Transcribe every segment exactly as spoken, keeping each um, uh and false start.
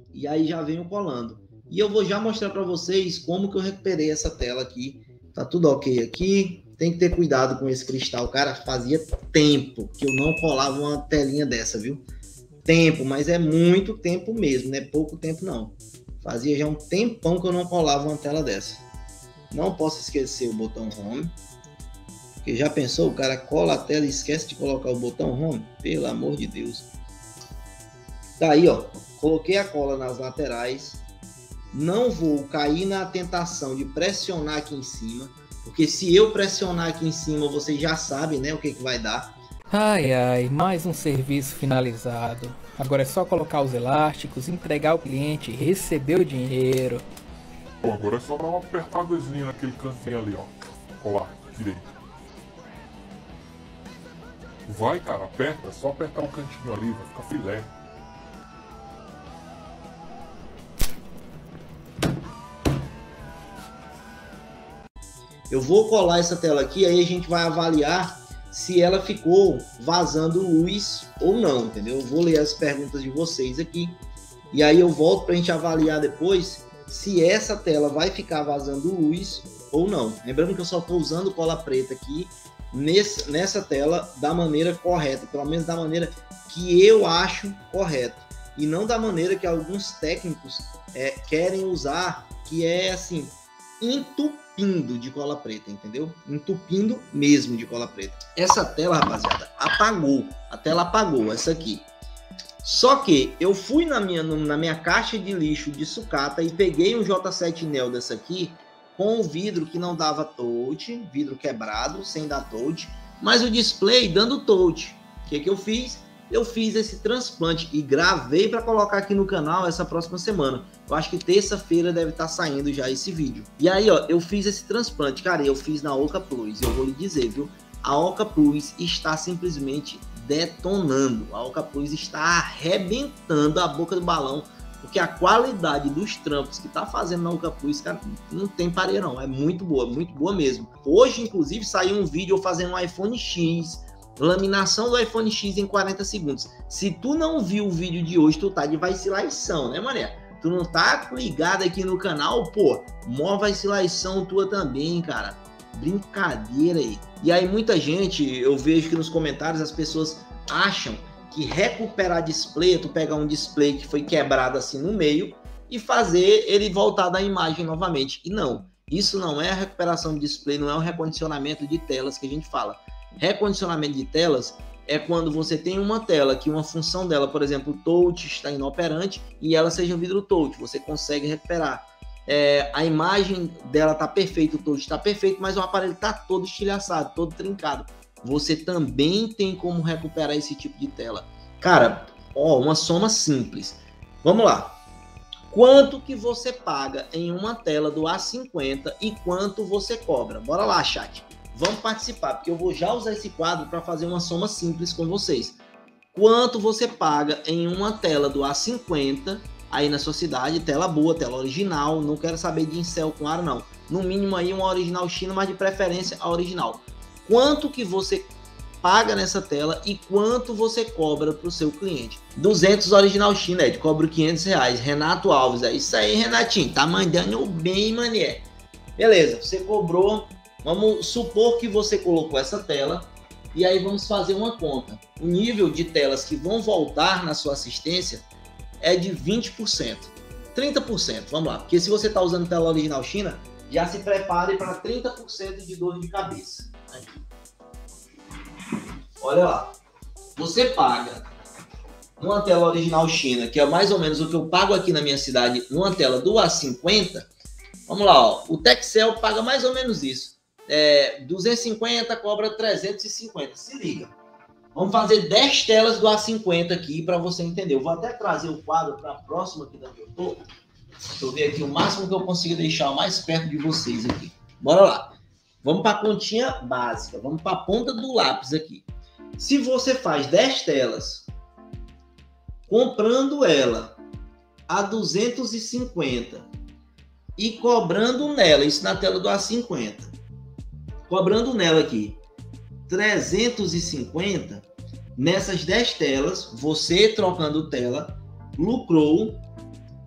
e aí já venho colando. E eu vou já mostrar para vocês como que eu recuperei essa tela aqui. Tá tudo ok aqui. Tem que ter cuidado com esse cristal, cara. Fazia tempo que eu não colava uma telinha dessa, viu? Tempo, mas é muito tempo mesmo, não é pouco tempo não. Fazia já um tempão que eu não colava uma tela dessa. Não posso esquecer o botão Home. Porque já pensou, o cara cola a tela e esquece de colocar o botão Home? Pelo amor de Deus. Tá aí, ó. Coloquei a cola nas laterais. Não vou cair na tentação de pressionar aqui em cima. Porque se eu pressionar aqui em cima, vocês já sabem, né, o que que vai dar. Ai, ai, mais um serviço finalizado. Agora é só colocar os elásticos, entregar ao cliente e receber o dinheiro. Bom, agora é só dar uma apertadazinha naquele cantinho ali, ó. Colar, direito. Vai, cara, aperta. É só apertar o cantinho ali, vai ficar filé. Eu vou colar essa tela aqui, aí a gente vai avaliar se ela ficou vazando luz ou não, entendeu? Eu vou ler as perguntas de vocês aqui e aí eu volto para a gente avaliar depois se essa tela vai ficar vazando luz ou não. Lembrando que eu só estou usando cola preta aqui nesse, nessa tela da maneira correta, pelo menos da maneira que eu acho correta, e não da maneira que alguns técnicos é, querem usar, que é assim, entupindo de cola preta, entendeu? Entupindo mesmo de cola preta. Essa tela, rapaziada, apagou. A tela apagou, essa aqui. Só que eu fui na minha, na minha caixa de lixo de sucata e peguei um J sete Neo dessa aqui com o vidro que não dava touch, vidro quebrado, sem dar touch, mas o display dando touch. O que que eu fiz? Eu fiz esse transplante e gravei para colocar aqui no canal essa próxima semana. Eu acho que terça-feira deve estar saindo já esse vídeo. E aí, ó, eu fiz esse transplante, cara, eu fiz na Oca Plus. Eu vou lhe dizer, viu? A Oca Plus está simplesmente detonando. A Oca Plus está arrebentando a boca do balão, porque a qualidade dos trampos que tá fazendo na Oca Plus, cara, não tem pareirão. É muito boa, muito boa mesmo. Hoje, inclusive, saiu um vídeo eu fazendo um iPhone X, laminação do iPhone X em quarenta segundos. Se tu não viu o vídeo de hoje, tu tá de vacilação, né, mané? Tu não tá ligado aqui no canal, pô, mó vacilação tua também, cara. Brincadeira aí. E aí muita gente, eu vejo que nos comentários as pessoas acham que recuperar display, tu pegar um display que foi quebrado assim no meio e fazer ele voltar da imagem novamente. E não, isso não é a recuperação de display, não é o recondicionamento de telas que a gente fala. Recondicionamento de telas é quando você tem uma tela que uma função dela, por exemplo, o touch está inoperante e ela seja vidro touch, você consegue recuperar. É, a imagem dela está perfeita, o touch está perfeito, mas o aparelho está todo estilhaçado, todo trincado. Você também tem como recuperar esse tipo de tela. Cara, ó, uma soma simples. Vamos lá. Quanto que você paga em uma tela do A cinquenta e quanto você cobra? Bora lá, chat. Vamos participar, porque eu vou já usar esse quadro para fazer uma soma simples com vocês. Quanto você paga em uma tela do A cinquenta aí na sua cidade? Tela boa, tela original, não quero saber de incel com aro não. No mínimo aí uma original China, mas de preferência a original. Quanto que você paga nessa tela e quanto você cobra para o seu cliente? duzentos original China, Ed, cobro quinhentos reais. Renato Alves, é isso aí, Renatinho, tá mandando bem, mané. Beleza, você cobrou. Vamos supor que você colocou essa tela e aí vamos fazer uma conta. O nível de telas que vão voltar na sua assistência é de vinte por cento. trinta por cento, vamos lá. Porque se você está usando tela original China, já se prepare para trinta por cento de dor de cabeça. Aqui. Olha lá. Você paga uma tela original China, que é mais ou menos o que eu pago aqui na minha cidade, numa tela do A cinquenta. Vamos lá, ó. O Texel paga mais ou menos isso. É, duzentos e cinquenta cobra trezentos e cinquenta, se liga. Vamos fazer dez telas do A cinquenta aqui para você entender. Eu vou até trazer o quadro para a próxima aqui da que eu tô. Deixa eu ver aqui o máximo que eu consigo deixar mais perto de vocês aqui. Bora lá. Vamos para a continha básica, vamos para a ponta do lápis aqui. Se você faz dez telas, comprando ela a duzentos e cinquenta e cobrando nela, isso na tela do A cinquenta, cobrando nela aqui trezentos e cinquenta, nessas dez telas, você trocando tela, lucrou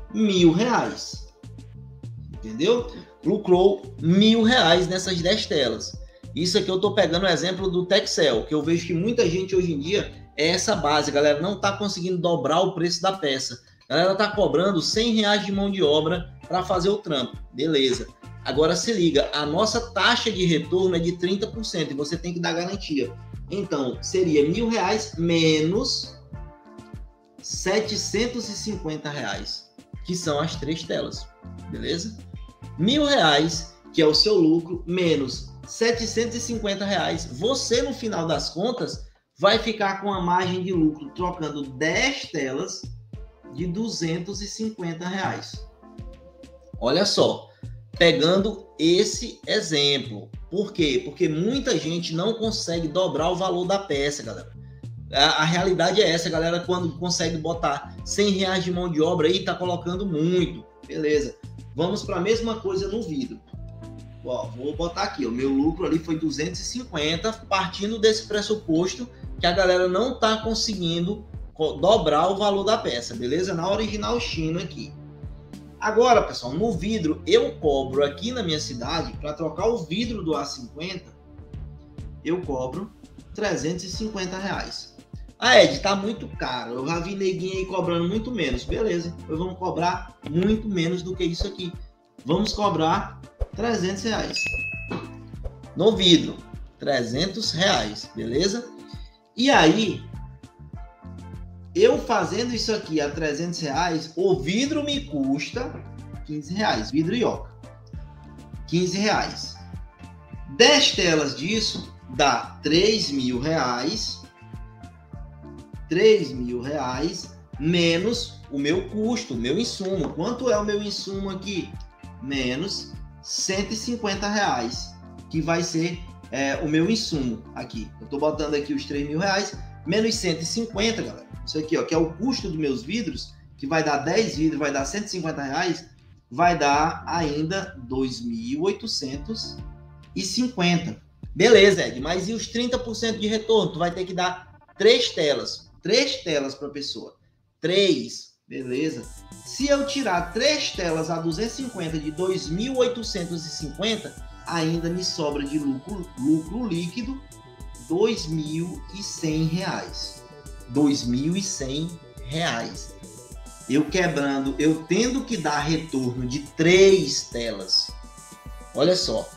mil reais. Entendeu? Lucrou mil reais nessas dez telas. Isso aqui eu tô pegando o exemplo do Texel, que eu vejo que muita gente hoje em dia é essa base, galera, não tá conseguindo dobrar o preço da peça. A galera tá cobrando cem reais de mão de obra para fazer o trampo. Beleza. Agora se liga, a nossa taxa de retorno é de trinta por cento e você tem que dar garantia. Então, seria mil reais menos setecentos e cinquenta reais, que são as três telas. Beleza? Mil reais, que é o seu lucro, menos setecentos e cinquenta reais. Você, no final das contas, vai ficar com a margem de lucro trocando dez telas de duzentos e cinquenta reais. Olha só, pegando esse exemplo. Por quê? Porque muita gente não consegue dobrar o valor da peça, galera. A, a realidade é essa, galera, quando consegue botar cem reais de mão de obra aí, tá colocando muito. Beleza. Vamos para a mesma coisa no vidro. Ó, vou botar aqui, o meu lucro ali foi duzentos e cinquenta, partindo desse pressuposto que a galera não está conseguindo dobrar o valor da peça, beleza? Na original China aqui. Agora, pessoal, no vidro, eu cobro aqui na minha cidade, para trocar o vidro do A cinquenta, eu cobro trezentos e cinquenta reais. Ah, Ed, tá muito caro, eu já vi neguinho aí cobrando muito menos. Beleza, nós vamos cobrar muito menos do que isso aqui. Vamos cobrar trezentos reais. No vidro, trezentos reais, beleza? E aí, eu fazendo isso aqui a trezentos reais, o vidro me custa quinze reais, vidro Ioca. quinze reais. dez telas disso dá três mil reais. três mil reais menos o meu custo, o meu insumo. Quanto é o meu insumo aqui? Menos cento e cinquenta reais, que vai ser é, o meu insumo aqui. Eu tô botando aqui os três mil reais, menos cento e cinquenta, galera. Isso aqui, ó, que é o custo dos meus vidros, que vai dar dez vidros, vai dar cento e cinquenta reais, vai dar ainda dois mil oitocentos e cinquenta. Beleza, Ed, mas e os trinta por cento de retorno? Tu vai ter que dar três telas. Três telas para pessoa. Três, beleza? Se eu tirar três telas a duzentos e cinquenta de dois mil oitocentos e cinquenta, ainda me sobra de lucro, lucro líquido dois mil e cem reais. dois mil e cem reais. Eu quebrando, eu tendo que dar retorno de três telas. Olha só.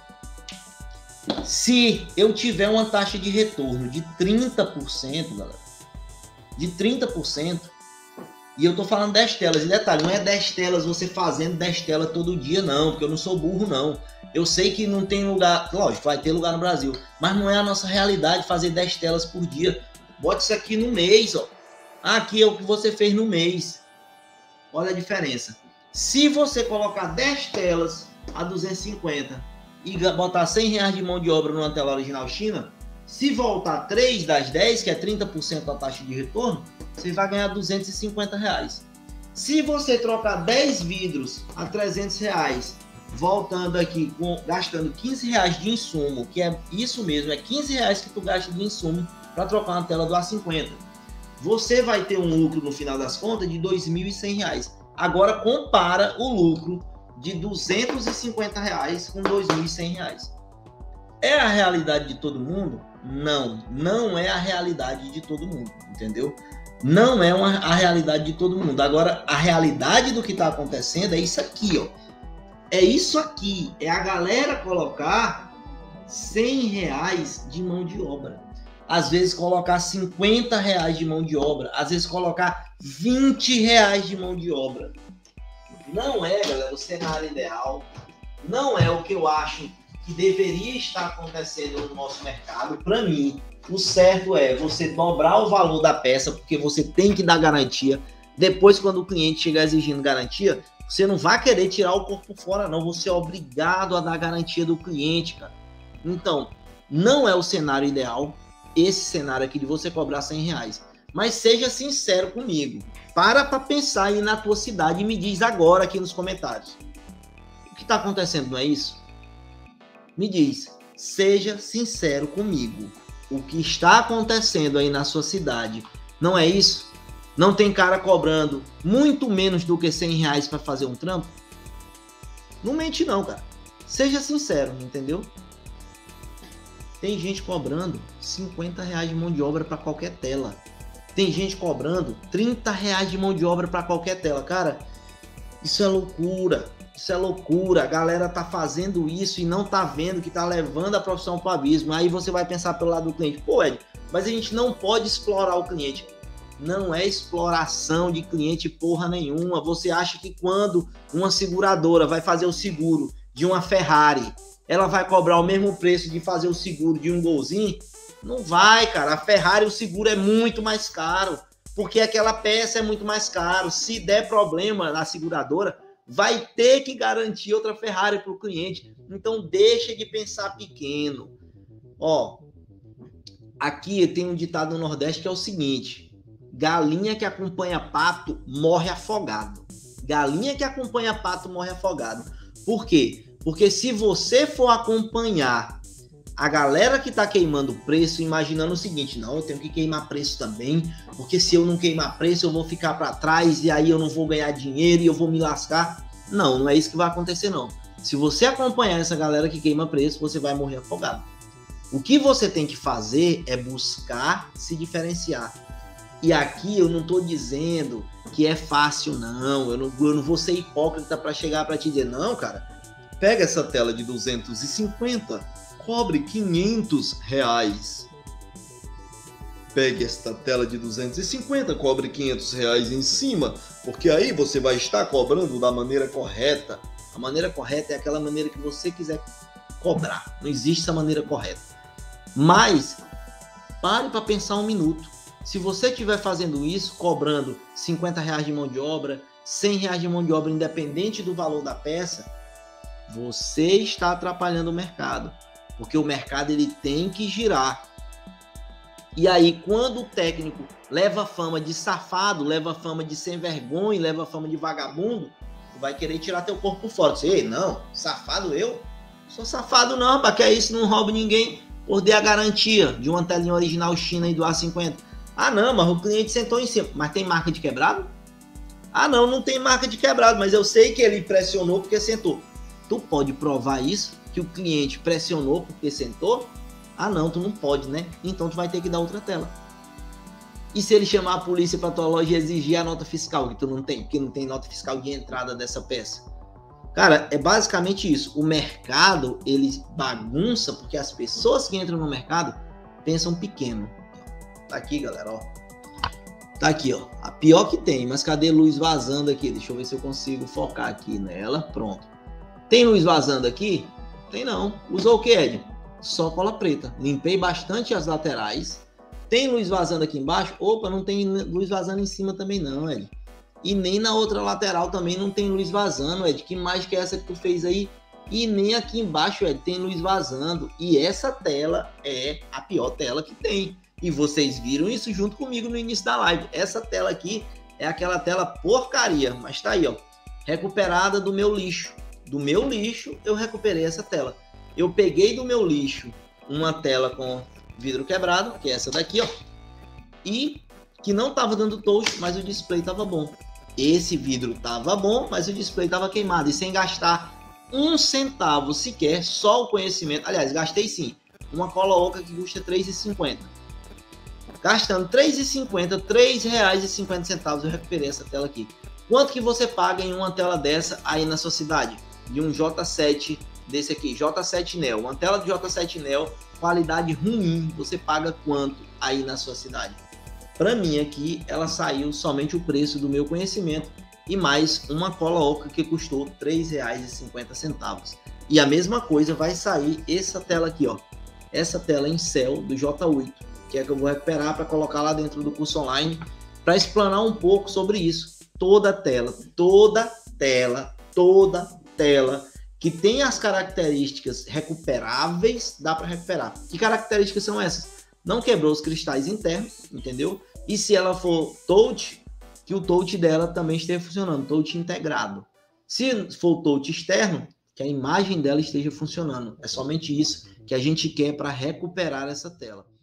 Se eu tiver uma taxa de retorno de trinta por cento, galera, de trinta por cento, e eu tô falando dez telas, e detalhe, não é dez telas você fazendo dez telas todo dia, não, porque eu não sou burro, não. Eu sei que não tem lugar, lógico, vai ter lugar no Brasil, mas não é a nossa realidade fazer dez telas por dia. Bote isso aqui no mês, ó. Aqui é o que você fez no mês. Olha a diferença. Se você colocar dez telas a duzentos e cinquenta e botar cem reais de mão de obra numa tela original China, se voltar três das dez, que é trinta por cento da taxa de retorno, você vai ganhar duzentos e cinquenta reais. Se você trocar dez vidros a trezentos reais, voltando aqui, com, gastando quinze reais de insumo, que é isso mesmo, é quinze reais que tu gasta de insumo para trocar uma tela do A cinquenta, você vai ter um lucro no final das contas de dois mil e cem reais. Agora compara o lucro de duzentos e cinquenta reais com dois mil e cem reais. É a realidade de todo mundo? Não, não é a realidade de todo mundo, entendeu? Não é uma, a realidade de todo mundo. Agora, a realidade do que está acontecendo é isso aqui, ó. É isso aqui, é a galera colocar cem reais de mão de obra. Às vezes colocar cinquenta reais de mão de obra, às vezes colocar vinte reais de mão de obra. Não é, galera, o cenário ideal, não é o que eu acho que deveria estar acontecendo no nosso mercado. Para mim, o certo é você dobrar o valor da peça, porque você tem que dar garantia. Depois, quando o cliente chegar exigindo garantia, você não vai querer tirar o corpo fora, não. Você é obrigado a dar garantia do cliente, cara. Então, não é o cenário ideal, esse cenário aqui de você cobrar cem reais. Mas seja sincero comigo. Para para pensar aí na tua cidade e me diz agora aqui nos comentários. O que está acontecendo, não é isso? Me diz, seja sincero comigo. O que está acontecendo aí na sua cidade, não é isso? Não tem cara cobrando muito menos do que cem reais para fazer um trampo? Não mente não, cara. Seja sincero, entendeu? Tem gente cobrando cinquenta reais de mão de obra para qualquer tela. Tem gente cobrando trinta reais de mão de obra para qualquer tela. Cara, isso é loucura. Isso é loucura. A galera tá fazendo isso e não tá vendo que tá levando a profissão pro abismo. Aí você vai pensar pelo lado do cliente. Pô, Ed, mas a gente não pode explorar o cliente. Não é exploração de cliente porra nenhuma. Você acha que quando uma seguradora vai fazer o seguro de uma Ferrari, ela vai cobrar o mesmo preço de fazer o seguro de um Golzinho? Não vai, cara. A Ferrari, o seguro é muito mais caro, porque aquela peça é muito mais caro. Se der problema na seguradora, vai ter que garantir outra Ferrari para o cliente. Então, deixa de pensar pequeno. Ó, aqui tem um ditado no Nordeste que é o seguinte: galinha que acompanha pato morre afogado. Galinha que acompanha pato morre afogado. Por quê? Porque se você for acompanhar a galera que tá queimando preço, imaginando o seguinte: não, eu tenho que queimar preço também, porque se eu não queimar preço eu vou ficar para trás e aí eu não vou ganhar dinheiro e eu vou me lascar. Não, não é isso que vai acontecer não. Se você acompanhar essa galera que queima preço, você vai morrer afogado. O que você tem que fazer é buscar se diferenciar. E aqui eu não tô dizendo que é fácil não, eu não, eu não vou ser hipócrita para chegar para te dizer, não, cara, pega essa tela de duzentos e cinquenta, cobre quinhentos reais. Pegue esta tela de duzentos e cinquenta, cobre quinhentos reais em cima, porque aí você vai estar cobrando da maneira correta. A maneira correta é aquela maneira que você quiser cobrar. Não existe essa maneira correta. Mas pare para pensar um minuto. Se você estiver fazendo isso, cobrando cinquenta reais de mão de obra, cem reais de mão de obra, independente do valor da peça, você está atrapalhando o mercado. Porque o mercado ele tem que girar. E aí, quando o técnico leva fama de safado, leva fama de sem vergonha, leva fama de vagabundo, tu vai querer tirar teu corpo por fora. Você, ei, não, safado eu? Sou safado não, rapaz, que é isso, não roubo ninguém por ter a garantia de uma telinha original China e do A cinquenta. Ah, não, mas o cliente sentou em cima. Mas tem marca de quebrado? Ah, não, não tem marca de quebrado, mas eu sei que ele pressionou porque sentou. Tu pode provar isso? Que o cliente pressionou porque sentou? Ah, não, tu não pode, né? Então tu vai ter que dar outra tela. E se ele chamar a polícia para tua loja e exigir a nota fiscal, que tu não tem, porque não tem nota fiscal de entrada dessa peça? Cara, é basicamente isso. O mercado, ele bagunça porque as pessoas que entram no mercado pensam pequeno. Tá aqui, galera, ó. Tá aqui, ó. A pior que tem, mas cadê luz vazando aqui? Deixa eu ver se eu consigo focar aqui nela. Pronto. Tem luz vazando aqui? Tem não. Usou o que, Ed? Só cola preta. Limpei bastante as laterais. Tem luz vazando aqui embaixo? Opa, não tem luz vazando em cima também não, Ed. E nem na outra lateral também não tem luz vazando, Ed. Que mágica é essa que tu fez aí? E nem aqui embaixo, Ed, tem luz vazando. E essa tela é a pior tela que tem. E vocês viram isso junto comigo no início da live. Essa tela aqui é aquela tela porcaria. Mas tá aí, ó. Recuperada do meu lixo. Do meu lixo, eu recuperei essa tela. Eu peguei do meu lixo uma tela com vidro quebrado, que é essa daqui, ó. E que não tava dando touch, mas o display tava bom. Esse vidro tava bom, mas o display tava queimado. E sem gastar um centavo sequer, só o conhecimento. Aliás, gastei sim. Uma cola oca que custa três reais e cinquenta centavos. Gastando três reais e cinquenta centavos, três reais e cinquenta centavos, eu recuperei essa tela aqui. Quanto que você paga em uma tela dessa aí na sua cidade? De um J sete desse aqui, J sete Neo. Uma tela de J sete Neo, qualidade ruim, você paga quanto aí na sua cidade? Para mim aqui, ela saiu somente o preço do meu conhecimento e mais uma cola oca que custou três reais e cinquenta centavos. E a mesma coisa vai sair essa tela aqui, ó. Essa tela em céu do J oito, que é que eu vou recuperar para colocar lá dentro do curso online, para explanar um pouco sobre isso. Toda tela, toda tela, toda tela que tem as características recuperáveis, dá para recuperar. Que características são essas? Não quebrou os cristais internos, entendeu? E se ela for touch, que o touch dela também esteja funcionando, touch integrado. Se for touch externo, que a imagem dela esteja funcionando. É somente isso que a gente quer para recuperar essa tela.